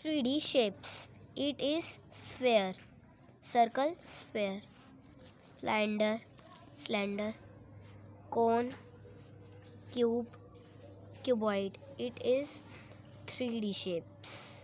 3D shapes. It is sphere, circle, sphere, slender, cone, cube, cuboid. It is 3D shapes.